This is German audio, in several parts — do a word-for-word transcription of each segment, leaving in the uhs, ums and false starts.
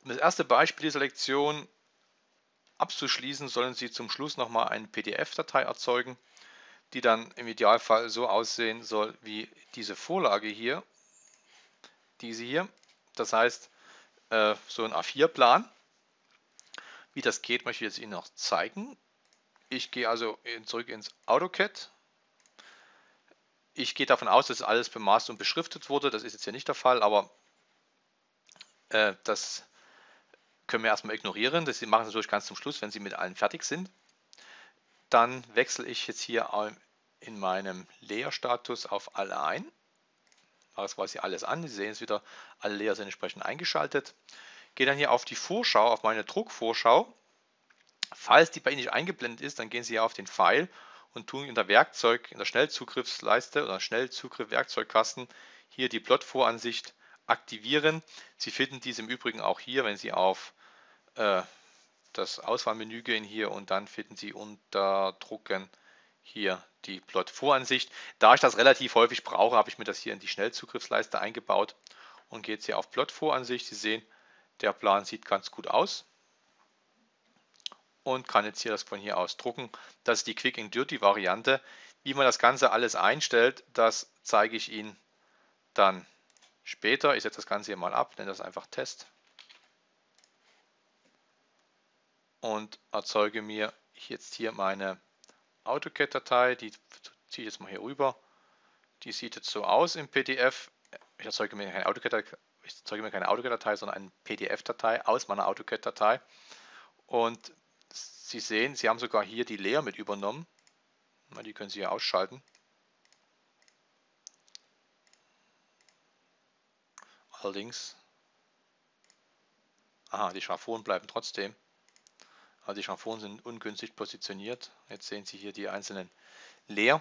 Um das erste Beispiel dieser Lektion abzuschließen, sollen Sie zum Schluss nochmal eine P D F-Datei erzeugen, die dann im Idealfall so aussehen soll wie diese Vorlage hier, diese hier. Das heißt, äh, so ein A vier Plan. Wie das geht, möchte ich jetzt Ihnen noch zeigen. Ich gehe also zurück ins AutoCAD. Ich gehe davon aus, dass alles bemaßt und beschriftet wurde. Das ist jetzt hier nicht der Fall, aber äh, das können wir erstmal ignorieren. Das machen Sie natürlich ganz zum Schluss, wenn Sie mit allen fertig sind. Dann wechsle ich jetzt hier in meinem Layer-Status auf alle ein. Das quasi alles an. Sie sehen es wieder, alle Layer sind entsprechend eingeschaltet. Gehe dann hier auf die Vorschau, auf meine Druckvorschau. Falls die bei Ihnen nicht eingeblendet ist, dann gehen Sie hier auf den Pfeil und tun in der Werkzeug, in der Schnellzugriffsleiste oder Schnellzugriff Werkzeugkasten hier die Plot-Voransicht aktivieren. Sie finden dies im Übrigen auch hier, wenn Sie auf äh, das Auswahlmenü gehen hier und dann finden Sie unter Drucken hier die Plot-Voransicht. Da ich das relativ häufig brauche, habe ich mir das hier in die Schnellzugriffsleiste eingebaut und gehe jetzt hier auf Plot-Voransicht. Sie sehen, der Plan sieht ganz gut aus. Und kann jetzt hier das von hier aus drucken. Das ist die Quick and Dirty Variante. Wie man das Ganze alles einstellt, das zeige ich Ihnen dann später. Ich setze das Ganze hier mal ab, nenne das einfach Test und erzeuge mir jetzt hier meine AutoCAD-Datei. Die ziehe ich jetzt mal hier rüber. Die sieht jetzt so aus im P D F. Ich erzeuge mir keine AutoCAD-Datei, ich erzeuge mir keine AutoCAD-Datei, sondern eine P D F-Datei aus meiner AutoCAD-Datei. Und Sie sehen, Sie haben sogar hier die Layer mit übernommen. Die können Sie hier ausschalten. Allerdings, aha, die Schraffuren bleiben trotzdem. Aber die Schraffuren sind ungünstig positioniert. Jetzt sehen Sie hier die einzelnen Layer.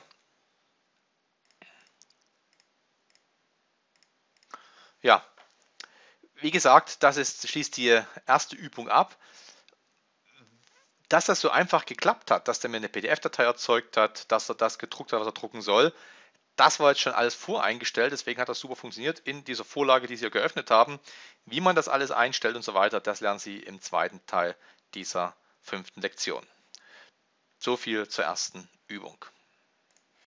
Ja, wie gesagt, das ist, schließt die erste Übung ab. Dass das so einfach geklappt hat, dass der mir eine P D F-Datei erzeugt hat, dass er das gedruckt hat, was er drucken soll, das war jetzt schon alles voreingestellt, deswegen hat das super funktioniert in dieser Vorlage, die Sie hier geöffnet haben. Wie man das alles einstellt und so weiter, das lernen Sie im zweiten Teil dieser fünften Lektion. So viel zur ersten Übung.